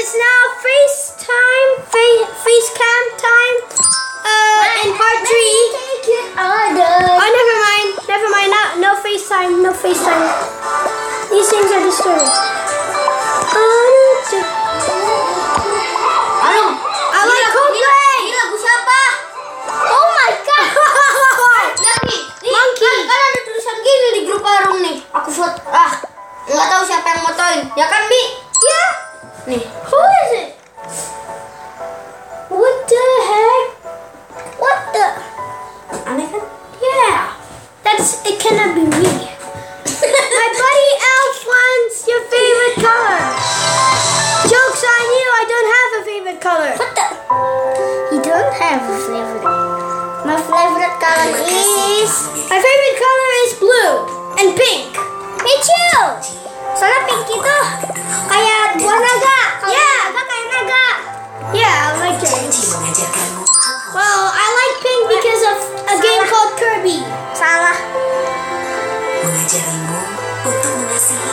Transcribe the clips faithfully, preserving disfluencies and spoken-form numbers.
is now FaceTime, face, face cam time. Uh, in part three. Oh, never mind, never mind. Not, no FaceTime, no FaceTime. These things are disturbing. I like Coldplay. Ini lagu siapa? Oh my god. Monkey. Monkey. Kan, kan ada tulisan gini di grup warung nih. Aku vote. Ah, nggak tahu siapa yang motoin. Ya kan, Bi? Ya. Nih. Who is it? What the heck? What the? Aneh kan? Yeah. That's, it cannot be me. My buddy Elf wants your favorite color. Joke's on you, I don't have a favorite color. What the? You don't have a favorite. My favorite color is... My favorite color is blue and pink. Me too. Soalnya pink itu kayak buah naga. Yeah. Naga kayak naga. Yeah, I like it. Well, I like pink because of a game called Kirby. Salah. Mengajarimu untuk mengasihi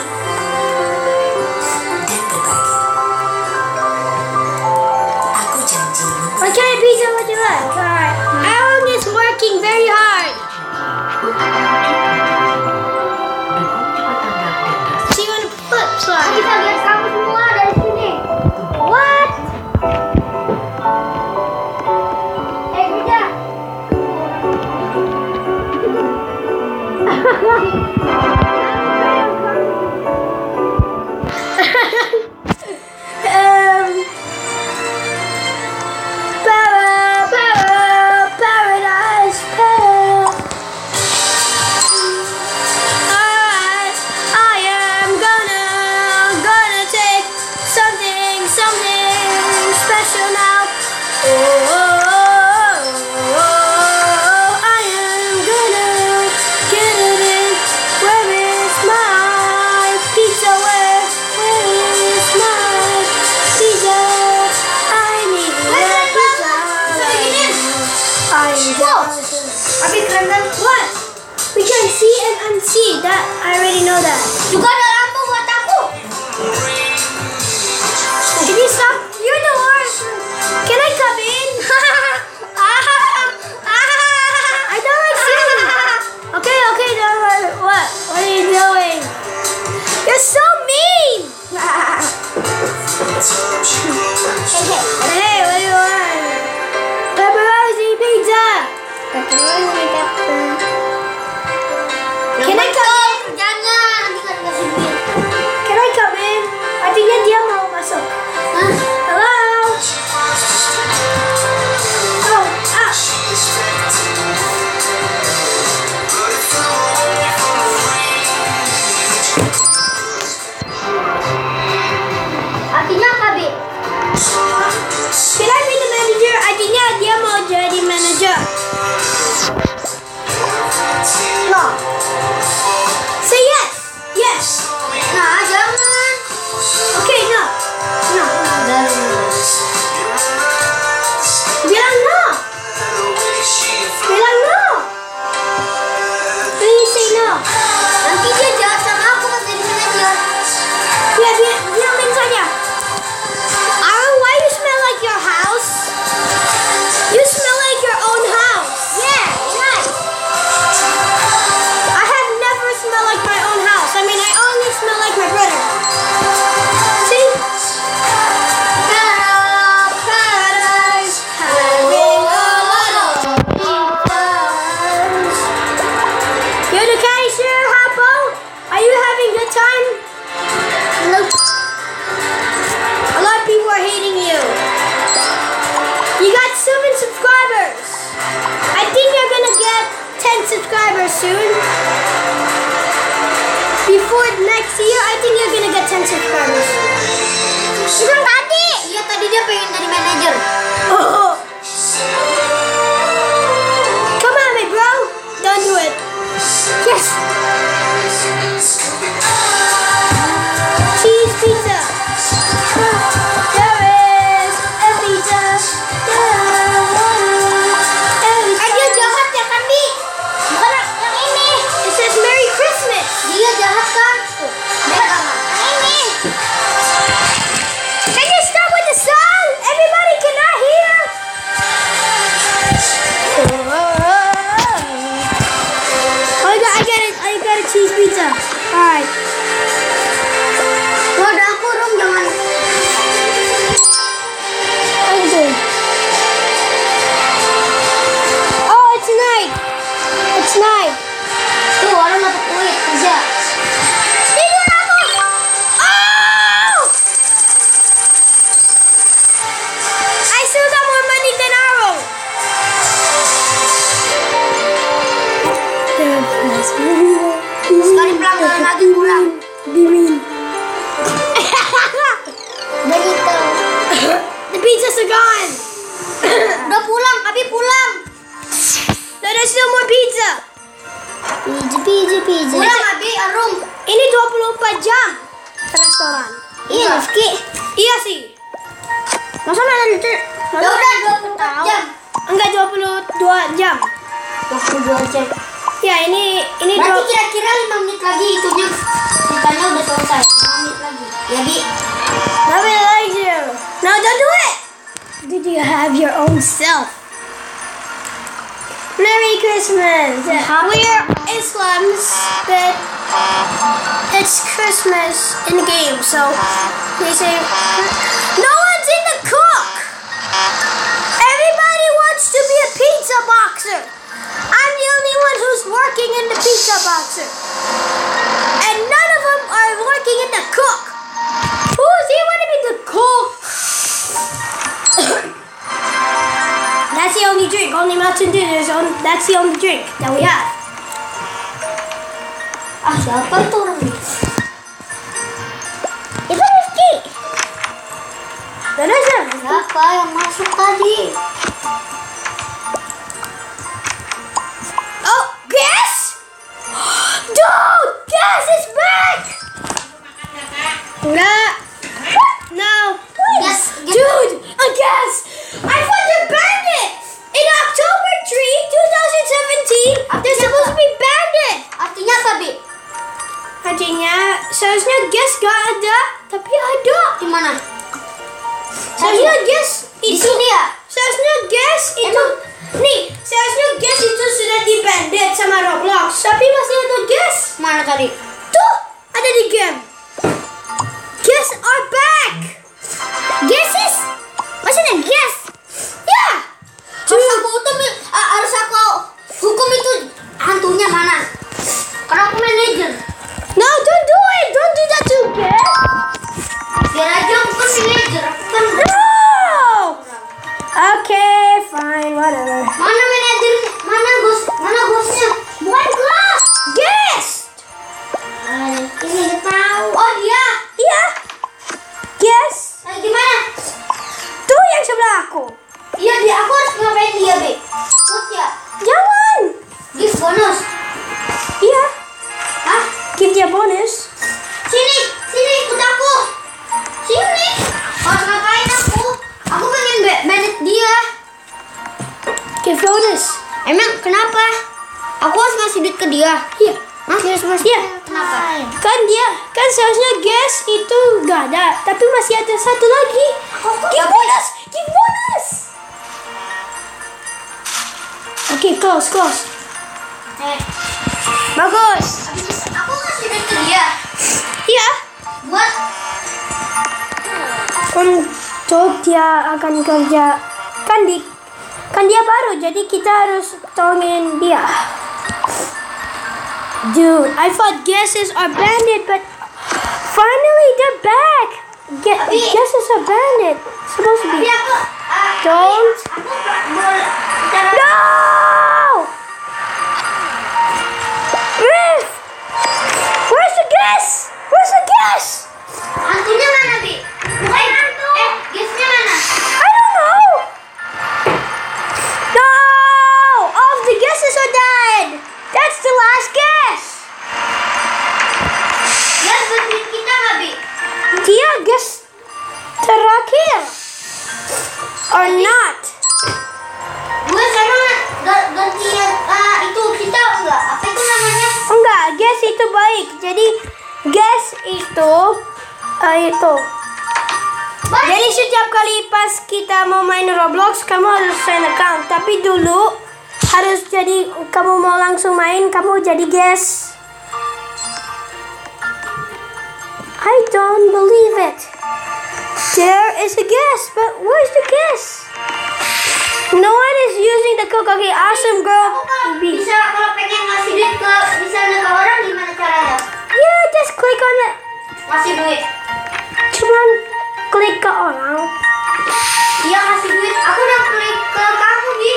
dan berbagi. Aku janji What kind of pizza would you like? Alright. Aaron is working very hard. See you on the flip side. Kita lihat kamu semua dari sini. What? Eh, Bida. um, para, para, paradise, para. Alright, I am gonna, gonna take something, something special now. Oh, oh, oh, oh, oh, I am gonna get it in. Where is my pizza? Where, where is my pizza? I need a pizza. I need a Tapi keren kan? What? We can see and unsee. That I already know that. Juga ada lampu buat aku. Can you stop? You're the worst. Can I come in? I don't like singing. Okay, okay. No, what? What What are you doing? You're so mean. Hey, what do you want? Pepperoni pizza. Pepperoni, pepperoni. Can I come in? Jangan, nanti kan dikasih duit. Can I come in? Artinya dia mau masuk. Hah? Hello? Oh, ah. Artinya apa, Bi? Can I be the manager? Artinya dia mau jadi manager. No. Say yes. Yes. Nah, jangan. Okay, no. No. Dan Bilang no. Bilang no. Please say no. nanti dia jahat sama aku pas jadi manajer. Ya, dia, bilang saja. Aaron, why you smell like your house? You smell like your own house. Yeah, nice. I have never smelled like my own house. I mean, I only smell like my brother. See? Paradise, having a lot of pizzas. You're the cashier, Hapoo? Are you having a good time? Nope. A lot of people are hating you. You got seven subscribers. I think you're gonna get ten subscribers soon. Before next year, I think you're gonna get ten subscribers. Itu kan tadi. Iya, tadi dia pengen jadi manajer. Oh. Come on, my bro. Don't do it. Yes. Cheese pizza. There is a pizza. Eh, dia jahat ya kan, Bi? Bukan yang ini. It says Merry Christmas. Dia jahat kan? Tuh, dia jahat. Yang ini. pizzas are gone. Udah pulang, Abi pulang. No, there's still more pizza. Pizza, pizza, pizza. Pulang, Abi, Arum. Ini dua puluh empat jam ke restoran. Iya, Rifki. Iya sih. Masa mana nanti? Ya udah dua puluh empat jam. Enggak, dua puluh dua jam. dua puluh dua jam. Ya, ini ini Berarti dua- kira-kira lima menit lagi itunya ceritanya udah selesai. lima menit lagi. Ya, Bi. Nobody likes you. No, don't do it. Did you have your own self? Merry Christmas. We're Islams, but it's Christmas in the game, so they say no one's in the cook. Everybody wants to be a pizza boxer. I'm the only one who's working in the pizza boxer, and none of them are working in the cook. Who's he want to be the cook? That's the only drink. Only Mountain Dew. There's on, that's the only drink that we have. Ah, siapa itu orang ini? Itu Rifki. Dan aja. Siapa yang masuk tadi? Oh, gas! Dude, gas is back. Enggak. No. Gas, gas. Dude, a gas. I found a bandit. In October three, twenty seventeen, they're supposed to be bandit. Artinya apa, Bi? Artinya, seharusnya gas gak ada, tapi ada. Di mana? Seharusnya gas Di itu, sini ya? seharusnya gas itu, nih, seharusnya gas itu sudah di bandit sama Roblox, tapi masih ada gas. Mana tadi? Tuh, ada di game. Gas are back. Gases? Masih ada gas? Ya. Harus aku hukum, uh, harus aku hukum itu hantunya mana? Karena aku manajer. No, don't do it. Don't do that to gas. Biar aja aku kan manajer. Aku kan No. Okay, fine, whatever. mana manajer? Mana bos? Mana bosnya? Bukan bos. Gas. Ah, ini udah tahu. Oh dia. Iya. Gas. Nah, gimana? Tuh yang sebelah aku. Iya dia. Aku harus ngapain dia, Be? Put ya. Jangan. Gift bonus. Iya. Hah? Give dia bonus. Sini, sini ikut aku. Sini. Harus ngapain aku? Aku pengen be- banned dia. Give bonus. Emang kenapa? Aku harus ngasih duit ke dia. Iya. Hah? Iya. Kenapa? Kan dia, kan seharusnya gas itu gak ada, tapi masih ada satu lagi. Give bonus, give bonus. Oke, close, close. Eh, Bagus. aku ngasih duit ke dia. Iya. Buat Untuk dia akan kerja, kan di, kan dia baru, jadi kita harus tolongin dia. Dude, I thought gases are bandit, but finally they're back. Ga- Tapi- gases are bandit. Supposed to tapi be. aku ah, Don't. aku boleh cara No! Riff! Where's the gas? Where's the gas? hantunya mana, Bi? Bukan hantu. Eh, gasnya mana? I don't know. No! All of the gases are dead. That's the last gas. Gas buat duit kita nggak, Bi? Dia gas terakhir. Or not. Gue sama ga- gantian ah, itu kita enggak? Apa itu namanya? Enggak, gas itu baik. Jadi gas itu eh, itu. Jadi setiap kali pas kita mau main Roblox, kamu harus sign account. Tapi dulu harus jadi kamu mau langsung main, kamu jadi gas. I don't believe it. There is a gas, but where's the gas? No one is using the cook. Okay, awesome girl. Aku kalau Be- bisa kalau pengen ngasih duit ke misalnya ke orang gimana caranya? Yeah, just click on it. Ngasih duit. Cuman klik ke orang. Iya ngasih duit. Aku udah klik ke kamu, Bi.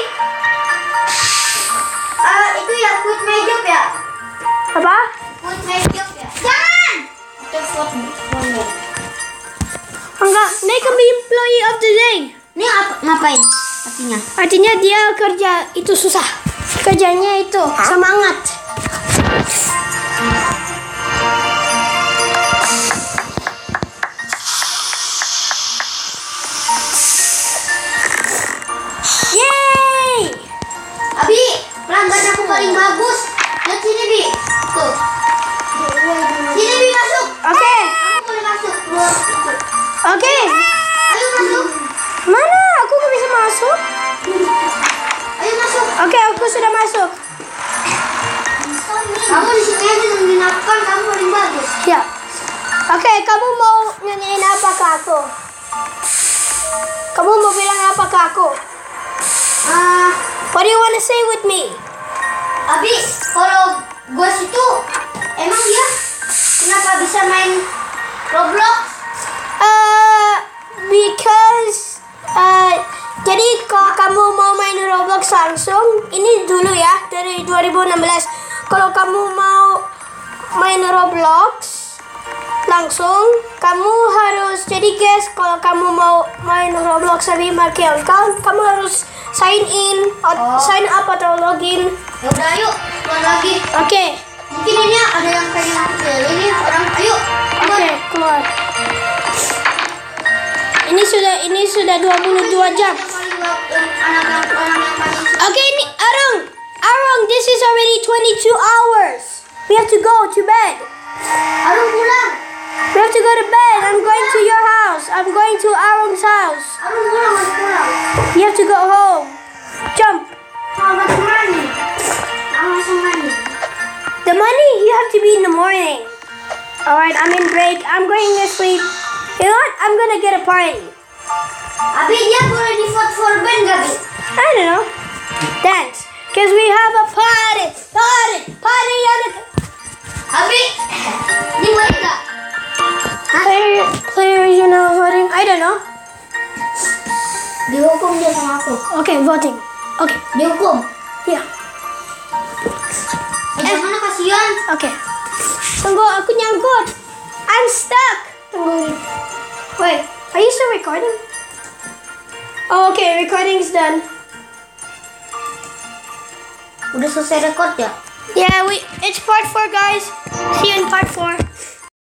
Ah, itu ya quit my job ya? Apa? Quit my job ya? Jangan. Itu vote. Enggak, make him the employee of the day. Ini apa? Ngapain? Artinya? Artinya dia kerja itu susah. Kerjanya itu semangat. Yeay! Abi, pelanggan aku paling bagus. Lihat sini, Bi. Tuh. Sini, Bi, masuk. Oke. Aku boleh masuk. Keluar. Oke. Ayo masuk. Mana? Aku nggak bisa masuk. Ayo masuk. Oke, aku sudah masuk. Kamu di sini aja nungguin aku kan kamu paling bagus. Ya. Oke, kamu mau nyanyiin apa ke aku? Kamu mau bilang apa ke aku? Ah, What do you want to say with me? Abi, kalau gua situ emang dia kenapa bisa main Roblox? Uh, because uh, jadi kalau kamu mau main Roblox langsung, ini dulu ya dari dua ribu enam belas. Kalau kamu mau main Roblox langsung, kamu harus jadi guys. Kalau kamu mau main Roblox tapi pakai account, kamu harus sign in, Oh. sign up atau login. Ya udah, yuk keluar lagi. Oke, Mungkin ini ada yang pengen aku ini orang. Ayo, oke keluar. keluar. Ini sudah ini sudah dua puluh dua jam. Yang paling ba- yang anak yang orang yang paling suka. Okay, Ni- Arung, Arung, this is already twenty-two hours. We have to go to bed. Arung pulang. We have to go to bed. I'm going to your house. I'm going to Arung's house. Arung pulang, harus pulang. You have to go home. Jump. Mau masuk mandi. Mau masuk mandi. The money, you have to be in the morning. Alright, I'm in break. I'm going to sleep. You know what? I'm gonna get a party. Abi, dia boleh di vote for band gak, Bi? I don't know. Dance. Because we have a party. Party. Party on the... Abi, ini boleh gak? Player, players, you know, voting. I don't know. Dihukum dia sama aku. Okay, voting. Okay. Dihukum. Yeah. Eh, jangan kasihan. Okay. Tunggu, aku nyangkut. I'm stuck. Tunggu. Wait, are you still recording? Oh, okay, recording's done. Udah selesai record ya? Yeah, we. It's part four, guys. See you in part four.